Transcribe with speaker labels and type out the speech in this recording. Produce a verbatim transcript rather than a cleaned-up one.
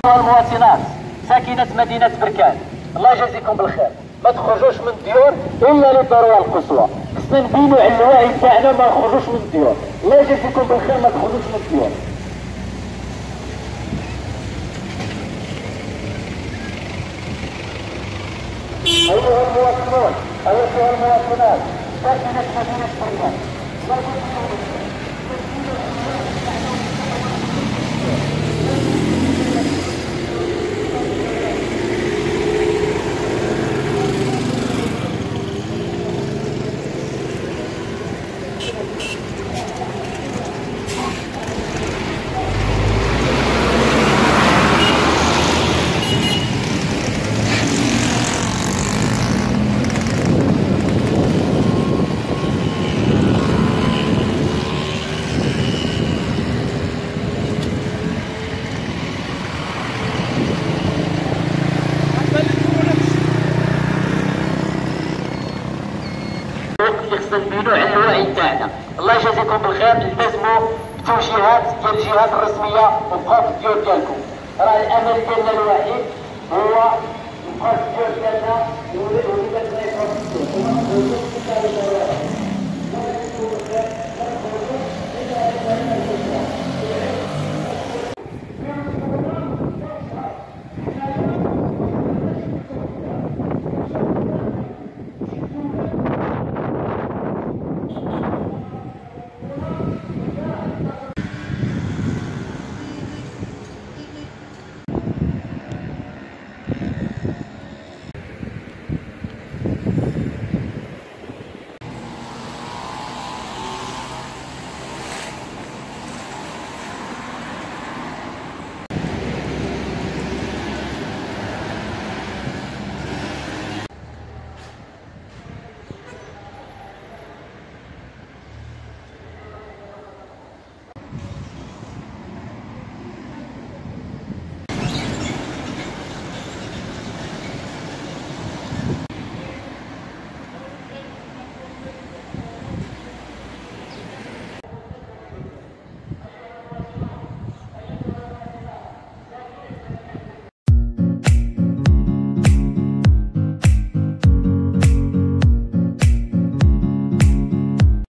Speaker 1: المواطنات ساكنة مدينة بركان، الله يجازيكم بالخير، ما تخرجوش من الديور الا للضروره القصوى، خصنا نبينوا على الوعي تاعنا ما نخرجوش من الديور، الله يجازيكم بالخير ما تخرجوش من الديور. أيها المواطنون، أيها المواطنات، ساكنة مدينة بركان، نبينوا على الوعي تاعنا، الله يجازيكم بالخير، التزموا بالتوجيهات ديال الجهات الرسميه وبقاو في الديور ديالكم، راه الامل ديالنا الوحيد هو نبقاو في الديور ديالنا.